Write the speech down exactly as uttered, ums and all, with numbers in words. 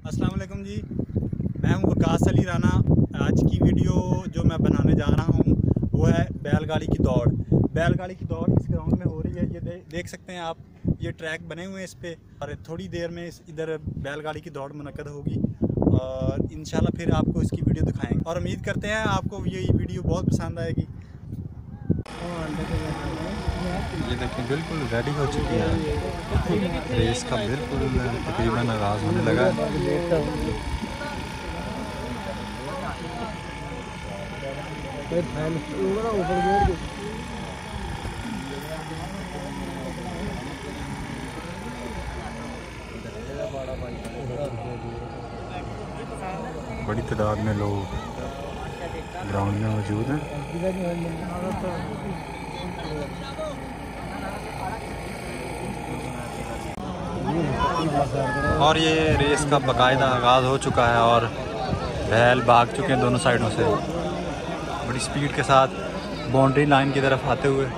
अस्सलाम वालेकुम जी, मैं हूं वकास अली राना। आज की वीडियो जो मैं बनाने जा रहा हूं वो है बैलगाड़ी की दौड़। बैलगाड़ी की दौड़ इस ग्राउंड में हो रही है, ये दे, देख सकते हैं आप, ये ट्रैक बने हुए हैं इस पे, और थोड़ी देर में इस इधर बैलगाड़ी की दौड़ मुनक्कद होगी और इंशाल्लाह फिर आपको इसकी वीडियो दिखाएंगे और उम्मीद करते हैं आपको ये वीडियो बहुत पसंद आएगी। ये देखिए बिल्कुल रेडी हो चुकी है, रेस का बिल्कुल तकरीबन आगाज़ होने लगा है। बड़ी तादाद में लोग ग्राउंड में मौजूद हैं। और ये रेस का बाकायदा आगाज़ हो चुका है और बैल भाग चुके हैं दोनों साइडों से बड़ी स्पीड के साथ बाउंड्री लाइन की तरफ आते हुए।